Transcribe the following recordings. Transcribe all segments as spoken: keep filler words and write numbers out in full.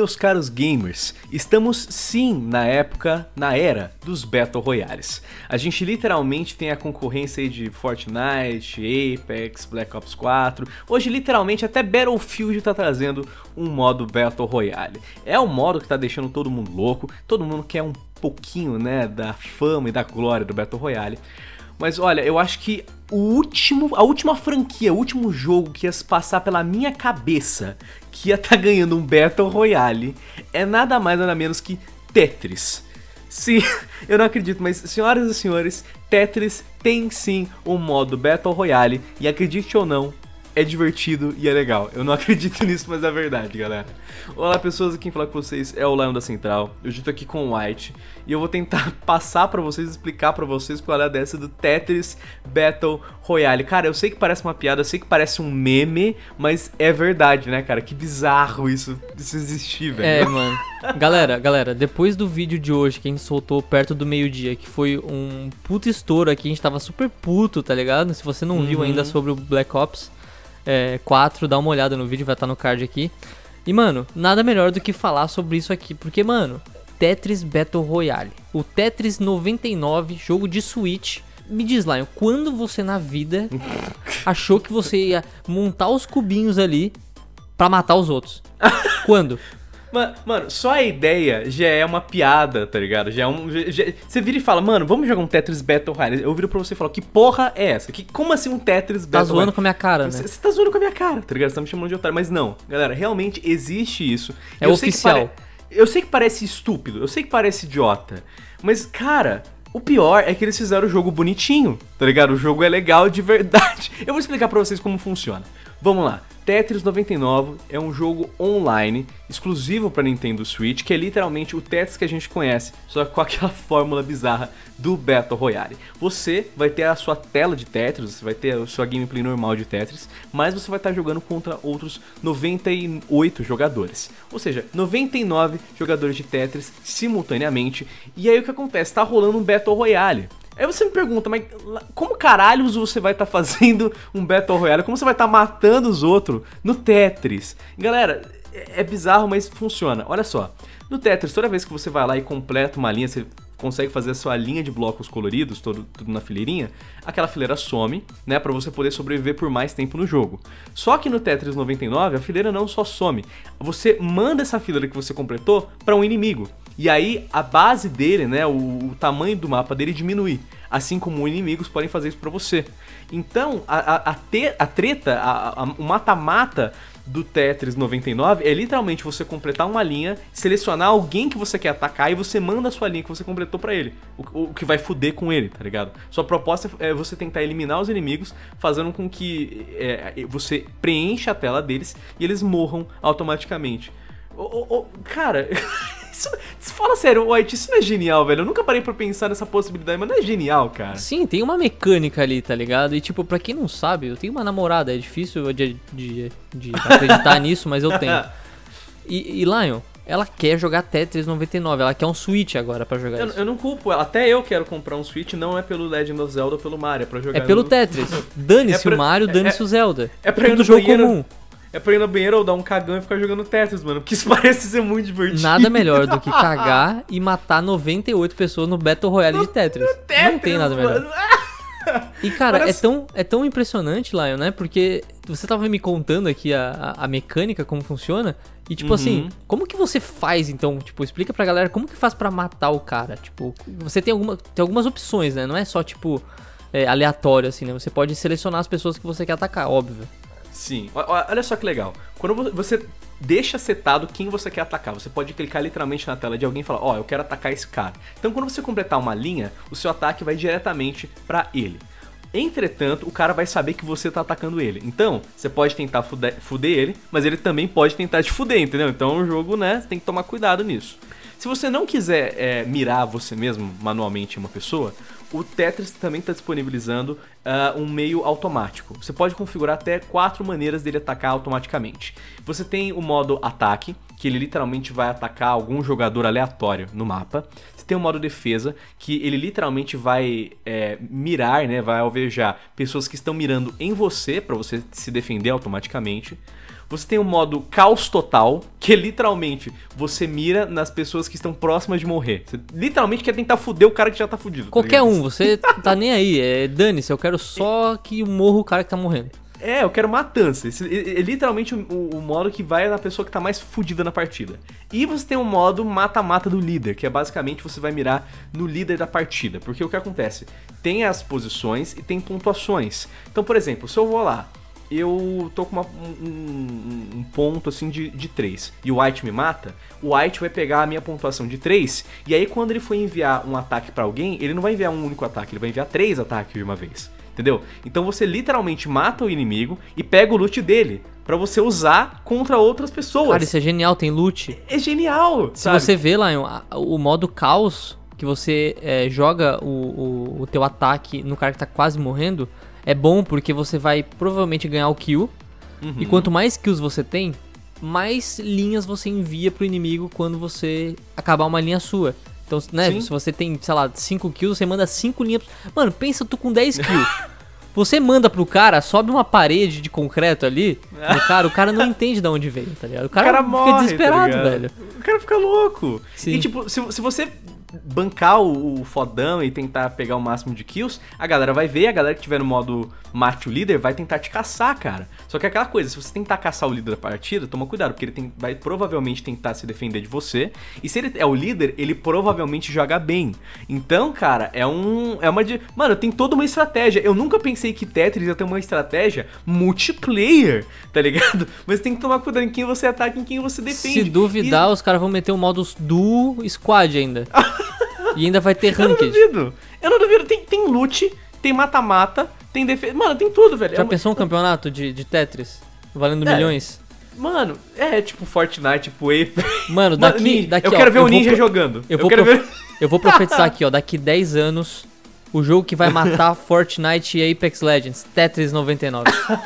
meus caros gamers, estamos sim na época, na era dos Battle Royales. A gente literalmente tem a concorrência aí de Fortnite, Apex, Black Ops quatro, hoje literalmente até Battlefield tá trazendo um modo Battle Royale. É um modo que tá deixando todo mundo louco, todo mundo quer um pouquinho, né, da fama e da glória do Battle Royale. Mas olha, eu acho que o último, a última franquia, o último jogo que ia passar pela minha cabeça que ia estar tá ganhando um Battle Royale é nada mais nada menos que Tetris. Sim, eu não acredito, mas senhoras e senhores, Tetris tem sim um modo Battle Royale e acredite ou não, é divertido e é legal. Eu não acredito nisso, mas é verdade, galera. Olá pessoas, aqui quem fala com vocês é o Lion da Central. Eu estou aqui com o White e eu vou tentar passar pra vocês, explicar pra vocês qual é dessa do Tetris Battle Royale. Cara, eu sei que parece uma piada, eu sei que parece um meme, mas é verdade, né, cara? Que bizarro isso, isso existir, velho. É, mano. Galera, galera, depois do vídeo de hoje que a gente soltou perto do meio-dia, que foi um puto estouro aqui, a gente tava super puto, tá ligado? Se você não uhum. viu ainda sobre o Black Ops É, quatro, dá uma olhada no vídeo, vai estar no card aqui. E mano, nada melhor do que falar sobre isso aqui, porque mano, Tetris Battle Royale, o Tetris noventa e nove, jogo de Switch. Me diz, Lion, quando você na vida achou que você ia montar os cubinhos ali pra matar os outros? Quando? Mano, mano, só a ideia já é uma piada, tá ligado? Já é um. Já, já, você vira e fala, mano, vamos jogar um Tetris Battle Royale. Eu viro pra você e falo, que porra é essa? Que, como assim um Tetris Battle Royale? Tá zoando com a minha cara, né? Você, você tá zoando com a minha cara, tá ligado? Você tá me chamando de otário. Mas não, galera, realmente existe isso. É eu oficial. Sei pare... Eu sei que parece estúpido, eu sei que parece idiota. Mas, cara, o pior é que eles fizeram o jogo bonitinho, tá ligado? O jogo é legal de verdade. Eu vou explicar pra vocês como funciona. Vamos lá. Tetris noventa e nove é um jogo online, exclusivo para Nintendo Switch, que é literalmente o Tetris que a gente conhece, só com aquela fórmula bizarra do Battle Royale. Você vai ter a sua tela de Tetris, você vai ter a sua gameplay normal de Tetris, mas você vai estar jogando contra outros noventa e oito jogadores. Ou seja, noventa e nove jogadores de Tetris simultaneamente, e aí o que acontece? Tá rolando um Battle Royale. Aí você me pergunta, mas como caralhos você vai estar tá fazendo um Battle Royale? Como você vai estar tá matando os outros no Tetris? Galera, é bizarro, mas funciona. Olha só, no Tetris, toda vez que você vai lá e completa uma linha, você consegue fazer a sua linha de blocos coloridos, todo, tudo na fileirinha, aquela fileira some, né, pra você poder sobreviver por mais tempo no jogo. Só que no Tetris noventa e nove, a fileira não só some, você manda essa fileira que você completou pra um inimigo. E aí a base dele, né, o, o tamanho do mapa dele diminui, assim como inimigos podem fazer isso pra você. Então a, a, a, te, a treta, a, a, o mata-mata do Tetris noventa e nove é literalmente você completar uma linha, selecionar alguém que você quer atacar e você manda a sua linha que você completou pra ele, o, o que vai fuder com ele, tá ligado? Sua proposta é você tentar eliminar os inimigos, fazendo com que é, você preencha a tela deles e eles morram automaticamente. Oh, oh, oh, cara... Isso, fala sério, White, isso não é genial, velho? Eu nunca parei pra pensar nessa possibilidade, mas não é genial, cara. Sim, tem uma mecânica ali, tá ligado? E tipo, pra quem não sabe, eu tenho uma namorada, é difícil de, de, de acreditar nisso, mas eu tenho. E, e Lion, ela quer jogar Tetris noventa e nove, ela quer um Switch agora pra jogar eu, isso. Eu não culpo ela, até eu quero comprar um Switch, não é pelo Legend of Zelda ou pelo Mario, é pra jogar... É pelo no... Tetris, dane-se é pra... o Mario, dane-se é, o Zelda. É pra Tudo jogo banheiro... comum. É pra ir no banheiro ou dar um cagão e ficar jogando Tetris, mano. Porque isso parece ser muito divertido. Nada melhor do que cagar e matar noventa e oito pessoas no Battle Royale no, de Tetris. Tetris. Não tem nada melhor. Mano. E cara, parece... é, tão, é tão impressionante, Lion, né? Porque você tava me contando aqui a, a, a mecânica, como funciona. E tipo uhum. assim, como que você faz então? Tipo, explica pra galera como que faz pra matar o cara. Tipo, você tem, alguma, tem algumas opções, né? Não é só tipo é, aleatório assim, né? Você pode selecionar as pessoas que você quer atacar, óbvio. Sim, olha só que legal. Quando você deixa setado quem você quer atacar, você pode clicar literalmente na tela de alguém e falar, ó, oh, eu quero atacar esse cara. Então quando você completar uma linha, o seu ataque vai diretamente pra ele. Entretanto, o cara vai saber que você tá atacando ele. Então, você pode tentar fuder, fuder ele, mas ele também pode tentar te fuder, entendeu? Então o jogo, né, você tem que tomar cuidado nisso. Se você não quiser é, mirar você mesmo manualmente em uma pessoa, o Tetris também está disponibilizando uh, um meio automático. Você pode configurar até quatro maneiras dele atacar automaticamente. Você tem o modo ataque, que ele literalmente vai atacar algum jogador aleatório no mapa. Você tem o modo defesa, que ele literalmente vai é, mirar, né, vai alvejar pessoas que estão mirando em você, para você se defender automaticamente. Você tem o modo caos total, que é literalmente você mira nas pessoas que estão próximas de morrer. Você literalmente quer tentar fuder o cara que já tá fudido. Qualquer tá um, você tá nem aí. É, dane-se, eu quero só que morra o cara que tá morrendo. É, eu quero matança. Esse é, é literalmente o, o, o modo que vai na pessoa que tá mais fudida na partida. E você tem o modo mata-mata do líder, que é basicamente você vai mirar no líder da partida. Porque o que acontece? Tem as posições e tem pontuações. Então, por exemplo, se eu vou lá, eu tô com uma, um, um, um ponto assim de, de três e o White me mata, o White vai pegar a minha pontuação de três e aí quando ele for enviar um ataque pra alguém, ele não vai enviar um único ataque, ele vai enviar três ataques de uma vez. Entendeu? Então você literalmente mata o inimigo e pega o loot dele pra você usar contra outras pessoas. Cara, isso é genial, tem loot. É genial, Se sabe? você vê, Lion, o modo caos, que você é, joga o, o, o teu ataque no cara que tá quase morrendo, é bom porque você vai provavelmente ganhar o kill. Uhum. E quanto mais kills você tem, mais linhas você envia pro inimigo quando você acabar uma linha sua. Então, né, se você tem, sei lá, cinco kills, você manda cinco linhas... Mano, pensa tu com dez kills. Você manda pro cara, sobe uma parede de concreto ali, no cara, o cara não entende de onde veio, tá ligado? O cara, o cara fica morre, desesperado, tá velho. O cara fica louco. Sim. E tipo, se, se você bancar o, o fodão e tentar pegar o máximo de kills, a galera vai ver, a galera que tiver no modo mate o líder vai tentar te caçar, cara. Só que é aquela coisa, se você tentar caçar o líder da partida, toma cuidado, porque ele tem, vai provavelmente tentar se defender de você, e se ele é o líder, ele provavelmente joga bem. Então, cara, é um... é uma de... Mano, tem toda uma estratégia. Eu nunca pensei que Tetris ia ter uma estratégia multiplayer, tá ligado? Mas tem que tomar cuidado em quem você ataca e em quem você defende. Se duvidar, e... os caras vão meter um modo duo squad ainda. E ainda vai ter ranked. Eu não duvido. Eu não duvido. Tem, tem loot, tem mata-mata, tem defesa. Mano, tem tudo, velho. Já é pensou uma... um campeonato de, de Tetris? Valendo é. milhões? Mano, é tipo Fortnite, tipo Ape. Mano, daqui... daqui eu quero ó, ver eu o Ninja pro... jogando. Eu, eu vou quero prof... ver... eu vou profetizar aqui, ó. Daqui dez anos, o jogo que vai matar Fortnite e Apex Legends. Tetris noventa e nove.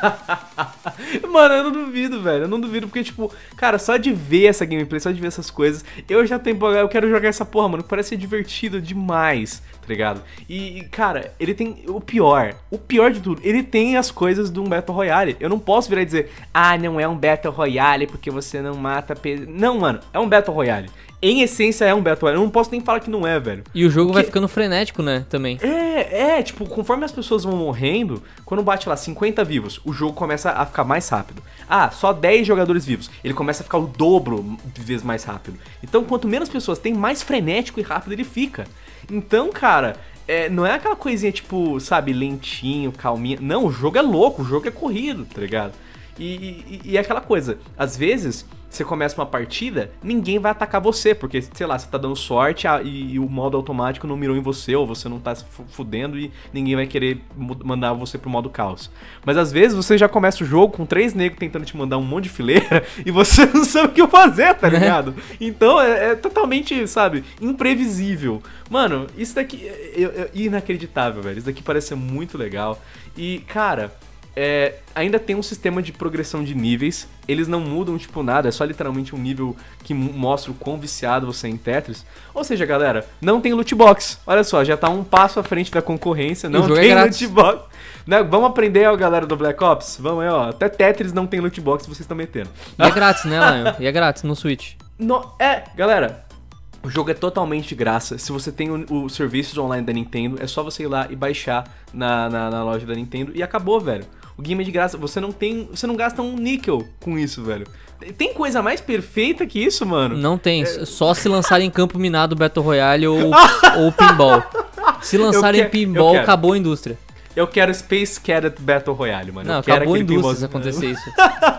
Mano, eu não duvido, velho. Eu não duvido porque, tipo, cara, só de ver essa gameplay, só de ver essas coisas, eu já tenho... Eu quero jogar essa porra, mano. Parece ser divertido demais, tá ligado? E, cara, ele tem o pior. O pior de tudo, ele tem as coisas de um Battle Royale. Eu não posso virar e dizer, ah, não é um Battle Royale porque você não mata... Pe... Não, mano, é um Battle Royale. Em essência é um Battle Royale. Eu não posso nem falar que não é, velho. E o jogo porque... vai ficando frenético, né, também. É, é, tipo, conforme as pessoas vão morrendo, quando bate lá cinquenta vivos, o jogo começa a ficar mais rápido. Ah, só dez jogadores vivos. Ele começa a ficar o dobro de vezes mais rápido. Então, quanto menos pessoas tem, mais frenético e rápido ele fica. Então, cara, é, não é aquela coisinha, tipo, sabe, lentinho, calminha. Não, o jogo é louco, o jogo é corrido, tá ligado? E, e, e é aquela coisa, às vezes você começa uma partida, ninguém vai atacar você, porque, sei lá, você tá dando sorte a, e, e o modo automático não mirou em você, ou você não tá se fudendo e ninguém vai querer mandar você pro modo caos. Mas às vezes você já começa o jogo com três negros tentando te mandar um monte de fileira e você não sabe o que fazer, tá ligado? Então é, é totalmente, sabe, imprevisível. Mano, isso daqui é, é, é inacreditável, velho. Isso daqui parece ser muito legal. E, cara... É, ainda tem um sistema de progressão de níveis. Eles não mudam tipo nada, é só literalmente um nível que mostra o quão viciado você é em Tetris. Ou seja, galera, não tem loot box. Olha só, já tá um passo à frente da concorrência. Não tem é loot box, né? Vamos aprender, ó, galera do Black Ops. Vamos aí, ó. Até Tetris não tem loot box, vocês estão metendo. E é grátis, né, Lion? E é grátis no Switch. No, é, galera, o jogo é totalmente de graça. Se você tem os serviços online da Nintendo, é só você ir lá e baixar na, na, na loja da Nintendo e acabou, velho. O game é de graça, você não tem, você não gasta um níquel com isso, velho. Tem coisa mais perfeita que isso, mano? Não tem, é... só se lançarem em campo minado Battle Royale ou, ou pinball. Se lançarem quero, pinball, acabou a indústria. Eu quero Space Cadet Battle Royale, mano. Não, eu quero acabou a indústria pinball... se acontecer isso.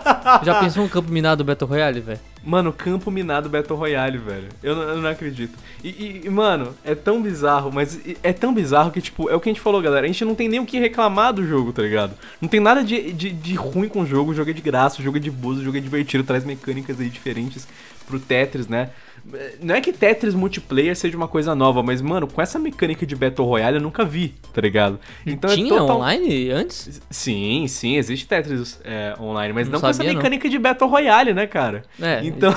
Já pensou um campo minado Battle Royale, velho? Mano, campo minado Battle Royale, velho. Eu não, eu não acredito. E, e, mano, é tão bizarro, mas é tão bizarro que, tipo, é o que a gente falou, galera. A gente não tem nem o que reclamar do jogo, tá ligado? Não tem nada de, de, de ruim com o jogo. O jogo é de graça, o jogo é de boas, o jogo é divertido, traz mecânicas aí diferentes pro Tetris, né? Não é que Tetris multiplayer seja uma coisa nova, mas, mano, com essa mecânica de Battle Royale eu nunca vi, tá ligado? Então Tinha é total... online antes? Sim, sim, existe Tetris é, online, mas não, não sabia, com essa mecânica não. de Battle Royale, né, cara? É. Então,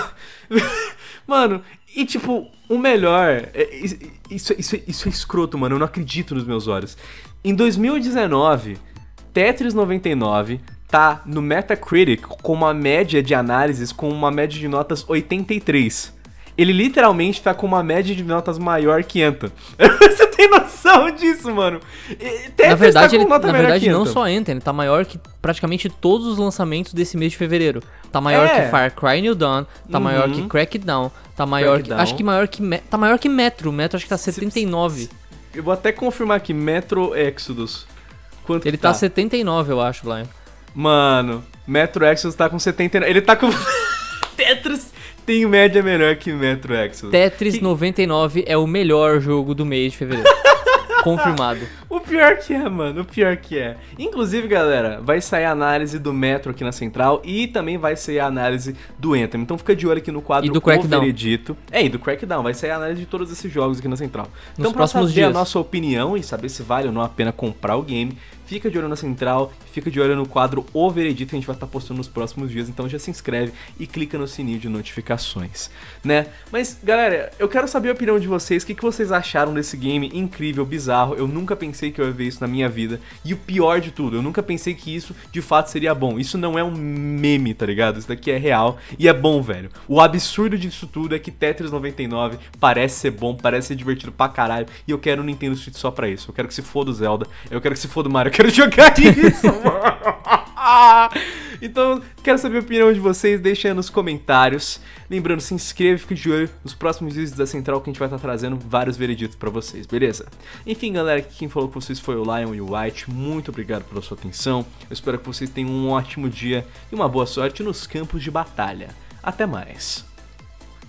mano, e tipo, o melhor, é, isso, isso, isso é escroto, mano, eu não acredito nos meus olhos. Em dois mil e dezenove, Tetris noventa e nove tá no Metacritic com uma média de análises com uma média de notas oitenta e três. Ele literalmente tá com uma média de notas maior que Anthem. Você tem noção disso, mano? Tetris na verdade, tá ele, na verdade não só Anthem, ele tá maior que praticamente todos os lançamentos desse mês de fevereiro. Tá maior é. que Far Cry New Dawn, tá uhum. maior que Crackdown, tá maior Crackdown. que... Acho que maior que... Tá maior que Metro, Metro acho que tá setenta e nove. Eu vou até confirmar aqui, Metro Exodus. Quanto ele tá? tá setenta e nove, eu acho, lá. Mano, Metro Exodus tá com setenta e nove. Ele tá com... Tetris tem média melhor que Metro Exodus. Tetris que... noventa e nove é o melhor jogo do mês de fevereiro. Confirmado. O pior que é, mano, o pior que é. Inclusive, galera, vai sair a análise do Metro aqui na Central e também vai sair a análise do Anthem. Então fica de olho aqui no quadro e do Crackdown. Veredito. É, e do Crackdown, vai sair a análise de todos esses jogos aqui na Central. Nos então, pra próximos saber dias. a nossa opinião e saber se vale ou não a pena comprar o game, fica de olho na Central, fica de olho no quadro O Veredito que a gente vai estar postando nos próximos dias. Então já se inscreve e clica no sininho de notificações, né? Mas, galera, eu quero saber a opinião de vocês. O que, que vocês acharam desse game incrível, bizarro? Eu nunca pensei que eu ia ver isso na minha vida. E o pior de tudo, eu nunca pensei que isso de fato seria bom. Isso não é um meme, tá ligado? Isso daqui é real e é bom, velho. O absurdo disso tudo é que Tetris noventa e nove parece ser bom, parece ser divertido pra caralho. E eu quero o Nintendo Switch só pra isso. Eu quero que se foda o Zelda, eu quero que se foda o Mario, eu quero jogar isso, mano. Então, quero saber a opinião de vocês, deixa aí nos comentários. Lembrando, se inscreva e fique de olho nos próximos vídeos da Central que a gente vai estar trazendo vários vereditos pra vocês, beleza? Enfim, galera, quem falou com vocês foi o Lion e o White. Muito obrigado pela sua atenção. Eu espero que vocês tenham um ótimo dia e uma boa sorte nos campos de batalha. Até mais!